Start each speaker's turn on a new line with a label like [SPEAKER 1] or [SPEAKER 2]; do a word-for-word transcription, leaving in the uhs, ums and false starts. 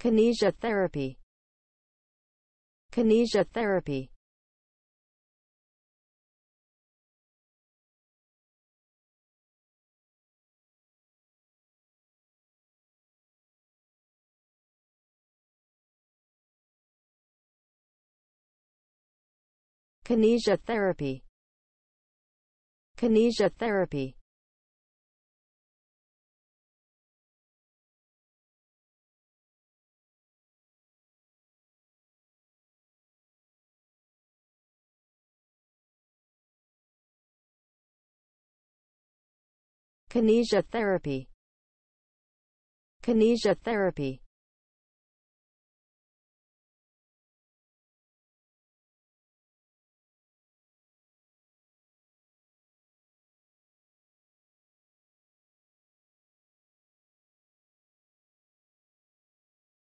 [SPEAKER 1] Kinesia therapy. Kinesia therapy. Kinesia therapy. Kinesia therapy. Kinesia therapy. Kinesia therapy.